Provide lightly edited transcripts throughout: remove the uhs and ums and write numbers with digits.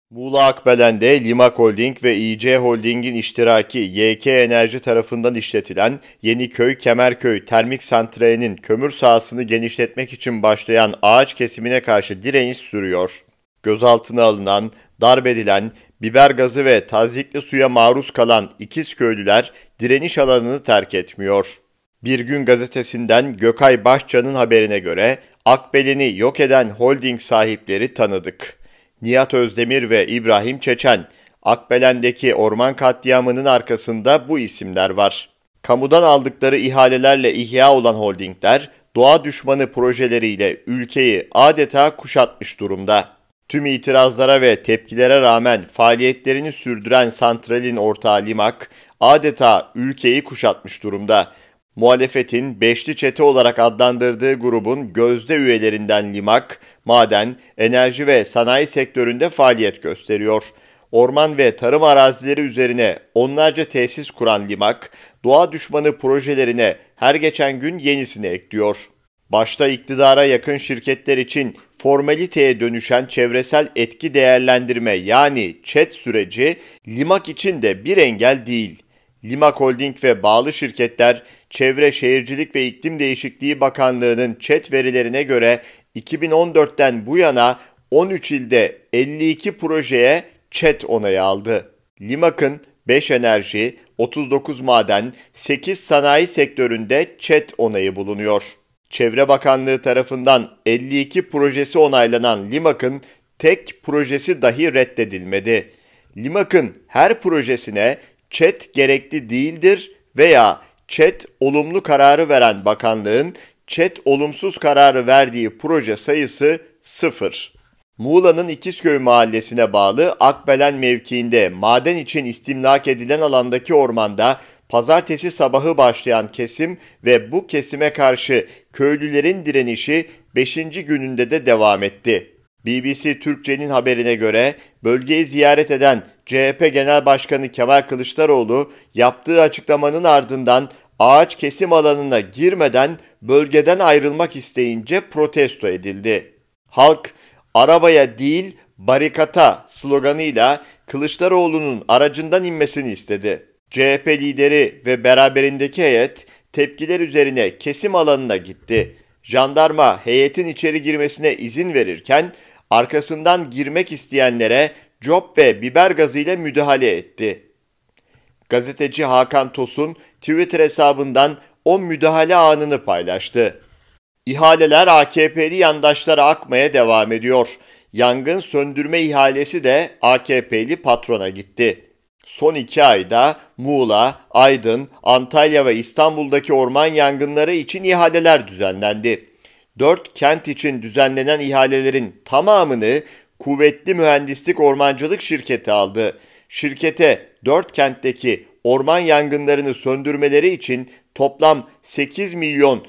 Muğla Akbelen'de Limak Holding ve İC Holding'in iştiraki YK Enerji tarafından işletilen Yeniköy Kemerköy Termik Santrali'nin kömür sahasını genişletmek için başlayan ağaç kesimine karşı direniş sürüyor. Gözaltına alınan, darp edilen, biber gazı ve tazyikli suya maruz kalan İkizköylüler direniş alanını terk etmiyor. Bir Gün gazetesinden Gökay Başcan'ın haberine göre Akbelen'i yok eden holding sahipleri tanıdık. Nihat Özdemir ve İbrahim Çeçen, Akbelen'deki orman katliamının arkasında bu isimler var. Kamudan aldıkları ihalelerle ihya olan holdingler, doğa düşmanı projeleriyle ülkeyi adeta kuşatmış durumda. Tüm itirazlara ve tepkilere rağmen faaliyetlerini sürdüren santralin ortağı Limak, adeta ülkeyi kuşatmış durumda. Muhalefetin Beşli Çete olarak adlandırdığı grubun gözde üyelerinden Limak, maden, enerji ve sanayi sektöründe faaliyet gösteriyor. Orman ve tarım arazileri üzerine onlarca tesis kuran Limak, doğa düşmanı projelerine her geçen gün yenisini ekliyor. Başta iktidara yakın şirketler için formaliteye dönüşen çevresel etki değerlendirme yani ÇED süreci Limak için de bir engel değil. Limak Holding ve bağlı şirketler, Çevre, Şehircilik ve İklim Değişikliği Bakanlığı'nın ÇED verilerine göre 2014'ten bu yana 13 ilde 52 projeye ÇED onayı aldı. Limak'ın 5 enerji, 39 maden, 8 sanayi sektöründe ÇED onayı bulunuyor. Çevre Bakanlığı tarafından 52 projesi onaylanan Limak'ın tek projesi dahi reddedilmedi. Limak'ın her projesine ÇED gerekli değildir veya ÇED olumlu kararı veren bakanlığın ÇED olumsuz kararı verdiği proje sayısı 0. Muğla'nın İkizköy mahallesine bağlı Akbelen mevkiinde maden için istimlak edilen alandaki ormanda pazartesi sabahı başlayan kesim ve bu kesime karşı köylülerin direnişi 5. gününde de devam etti. BBC Türkçe'nin haberine göre bölgeyi ziyaret eden CHP Genel Başkanı Kemal Kılıçdaroğlu yaptığı açıklamanın ardından ağaç kesim alanına girmeden bölgeden ayrılmak isteyince protesto edildi. Halk arabaya değil barikata sloganıyla Kılıçdaroğlu'nun aracından inmesini istedi. CHP lideri ve beraberindeki heyet tepkiler üzerine kesim alanına gitti. Jandarma heyetin içeri girmesine izin verirken arkasından girmek isteyenlere cop ve biber gazıyla müdahale etti. Gazeteci Hakan Tosun Twitter hesabından o müdahale anını paylaştı. İhaleler AKP'li yandaşlara akmaya devam ediyor. Yangın söndürme ihalesi de AKP'li patrona gitti. Son 2 ayda Muğla, Aydın, Antalya ve İstanbul'daki orman yangınları için ihaleler düzenlendi. 4 kent için düzenlenen ihalelerin tamamını Kuvvetli Mühendislik Ormancılık Şirketi aldı. Şirkete 4 kentteki orman yangınlarını söndürmeleri için toplam 8 milyon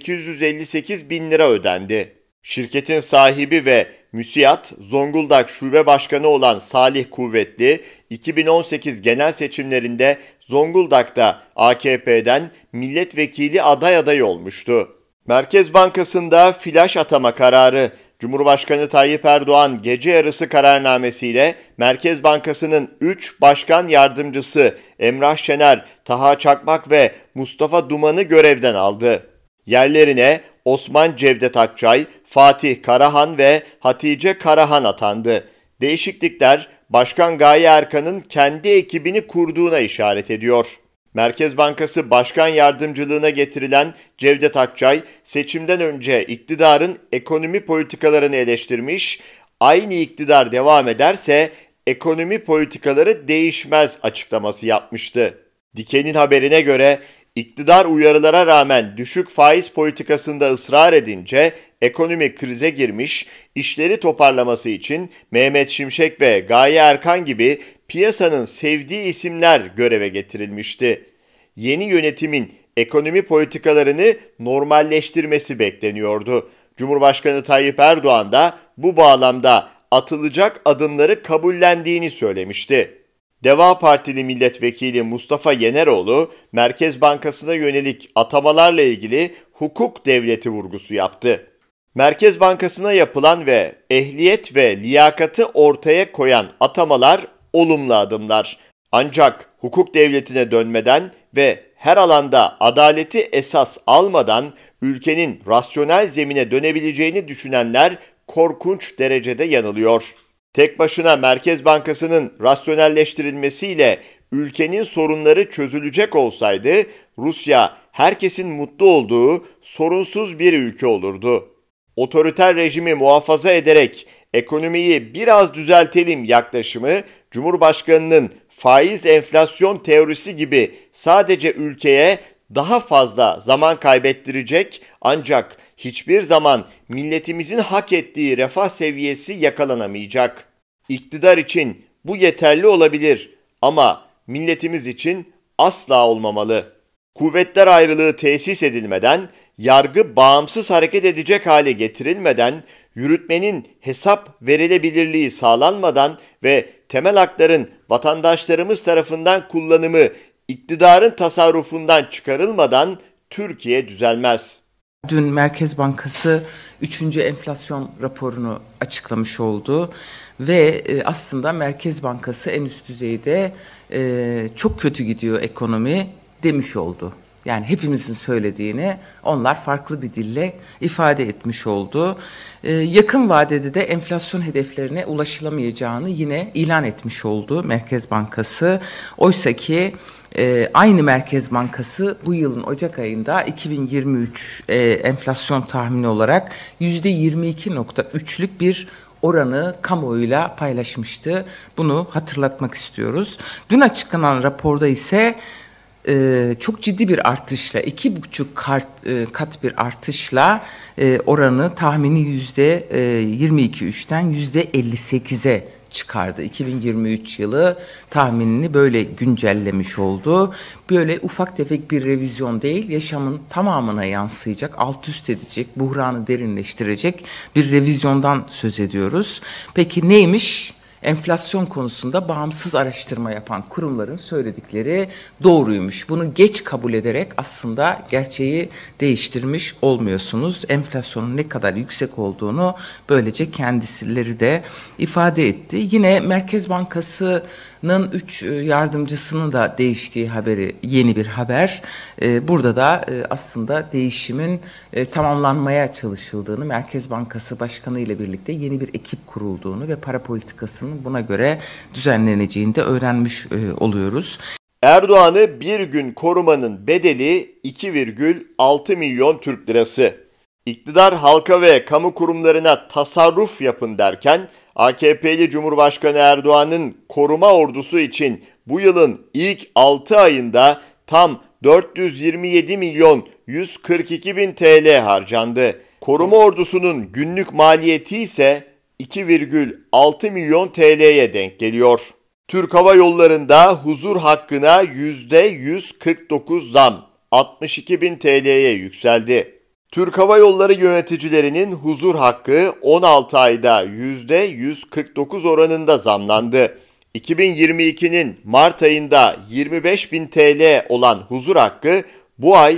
858 bin lira ödendi. Şirketin sahibi ve müsiat Zonguldak Şube Başkanı olan Salih Kuvvetli, 2018 genel seçimlerinde Zonguldak'ta AKP'den milletvekili adayı olmuştu. Merkez Bankası'nda flaş atama kararı. Cumhurbaşkanı Tayyip Erdoğan gece yarısı kararnamesiyle Merkez Bankası'nın 3 başkan yardımcısı Emrah Şener, Taha Çakmak ve Mustafa Duman'ı görevden aldı. Yerlerine Osman Cevdet Akçay, Fatih Karahan ve Hatice Karahan atandı. Değişiklikler Başkan Gaye Erkan'ın kendi ekibini kurduğuna işaret ediyor. Merkez Bankası Başkan Yardımcılığına getirilen Cevdet Akçay, seçimden önce iktidarın ekonomi politikalarını eleştirmiş, aynı iktidar devam ederse ekonomi politikaları değişmez açıklaması yapmıştı. Diken'in haberine göre iktidar uyarılara rağmen düşük faiz politikasında ısrar edince ekonomi krize girmiş, işleri toparlaması için Mehmet Şimşek ve Gaye Erkan gibi piyasanın sevdiği isimler göreve getirilmişti. Yeni yönetimin ekonomi politikalarını normalleştirmesi bekleniyordu. Cumhurbaşkanı Tayyip Erdoğan da bu bağlamda atılacak adımları kabullendiğini söylemişti. Deva Partili milletvekili Mustafa Yeneroğlu, Merkez Bankası'na yönelik atamalarla ilgili hukuk devleti vurgusu yaptı. Merkez Bankası'na yapılan ve ehliyet ve liyakati ortaya koyan atamalar olumlu adımlar. Ancak hukuk devletine dönmeden ve her alanda adaleti esas almadan ülkenin rasyonel zemine dönebileceğini düşünenler korkunç derecede yanılıyor. Tek başına Merkez Bankası'nın rasyonelleştirilmesiyle ülkenin sorunları çözülecek olsaydı Rusya herkesin mutlu olduğu sorunsuz bir ülke olurdu. Otoriter rejimi muhafaza ederek ekonomiyi biraz düzeltelim yaklaşımı Cumhurbaşkanı'nın faiz enflasyon teorisi gibi sadece ülkeye daha fazla zaman kaybettirecek ancak hiçbir zaman milletimizin hak ettiği refah seviyesi yakalanamayacak. İktidar için bu yeterli olabilir ama milletimiz için asla olmamalı. Kuvvetler ayrılığı tesis edilmeden, yargı bağımsız hareket edecek hale getirilmeden, yürütmenin hesap verilebilirliği sağlanmadan ve temel hakların vatandaşlarımız tarafından kullanımı iktidarın tasarrufundan çıkarılmadan Türkiye düzelmez. Dün Merkez Bankası 3. enflasyon raporunu açıklamış oldu ve aslında Merkez Bankası en üst düzeyde çok kötü gidiyor ekonomi demiş oldu. Yani hepimizin söylediğini onlar farklı bir dille ifade etmiş oldu. Yakın vadede de enflasyon hedeflerine ulaşılamayacağını yine ilan etmiş oldu Merkez Bankası. Oysa ki aynı Merkez Bankası bu yılın Ocak ayında 2023 enflasyon tahmini olarak %22.3'lük bir oranı kamuoyuyla paylaşmıştı. Bunu hatırlatmak istiyoruz. Dün açıklanan raporda ise çok ciddi bir artışla, 2,5 kat bir artışla oranı tahmini %22,3'ten %58'e çıkardı. 2023 yılı tahminini böyle güncellemiş oldu. Böyle ufak tefek bir revizyon değil, yaşamın tamamına yansıyacak, alt üst edecek, buhranı derinleştirecek bir revizyondan söz ediyoruz. Peki neymiş? Enflasyon konusunda bağımsız araştırma yapan kurumların söyledikleri doğruymuş. Bunu geç kabul ederek aslında gerçeği değiştirmiş olmuyorsunuz. Enflasyonun ne kadar yüksek olduğunu böylece kendisileri de ifade etti. Yine Merkez Bankası'nın 3 yardımcısının da değiştiği haberi yeni bir haber. Burada da aslında değişimin tamamlanmaya çalışıldığını, Merkez Bankası Başkanı ile birlikte yeni bir ekip kurulduğunu ve para politikasının buna göre düzenleneceğini de öğrenmiş oluyoruz. Erdoğan'ı bir gün korumanın bedeli 2,6 milyon Türk lirası. İktidar halka ve kamu kurumlarına tasarruf yapın derken AKP'li Cumhurbaşkanı Erdoğan'ın koruma ordusu için bu yılın ilk 6 ayında tam 427 milyon 142 bin TL harcandı. Koruma ordusunun günlük maliyeti ise 2,6 milyon TL'ye denk geliyor. Türk Hava Yolları'nda huzur hakkına %149 zam 62 bin TL'ye yükseldi. Türk Hava Yolları yöneticilerinin huzur hakkı 16 ayda %149 oranında zamlandı. 2022'nin Mart ayında 25 bin TL olan huzur hakkı bu ay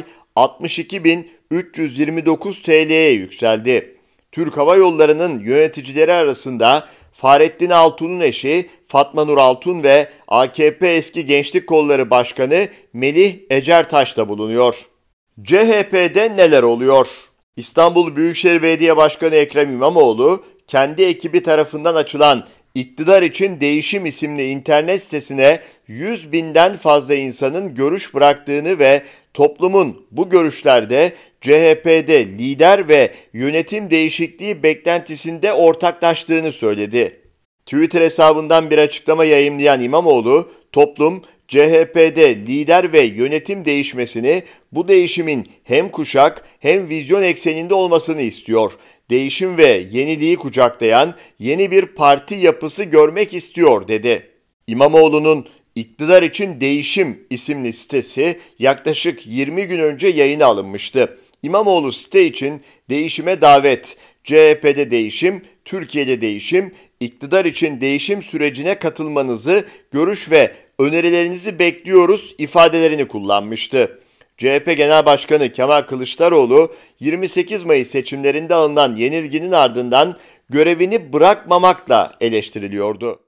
62.329 TL'ye yükseldi. Türk Hava Yolları'nın yöneticileri arasında Fahrettin Altun'un eşi Fatma Nur Altun ve AKP Eski Gençlik Kolları Başkanı Melih Ecertaş da bulunuyor. CHP'de neler oluyor? İstanbul Büyükşehir Belediye Başkanı Ekrem İmamoğlu, kendi ekibi tarafından açılan İktidar için Değişim isimli internet sitesine 100 binden fazla insanın görüş bıraktığını ve toplumun bu görüşlerde CHP'de lider ve yönetim değişikliği beklentisinde ortaklaştığını söyledi. Twitter hesabından bir açıklama yayımlayan İmamoğlu, toplum CHP'de lider ve yönetim değişmesini, bu değişimin hem kuşak hem vizyon ekseninde olmasını istiyor. Değişim ve yeniliği kucaklayan yeni bir parti yapısı görmek istiyor dedi. İmamoğlu'nun İktidar için Değişim isimli sitesi yaklaşık 20 gün önce yayına alınmıştı. İmamoğlu site için değişime davet, CHP'de değişim, Türkiye'de değişim, İktidar için değişim sürecine katılmanızı, görüş ve önerilerinizi bekliyoruz ifadelerini kullanmıştı. CHP Genel Başkanı Kemal Kılıçdaroğlu 28 Mayıs seçimlerinde alınan yenilginin ardından görevini bırakmamakla eleştiriliyordu.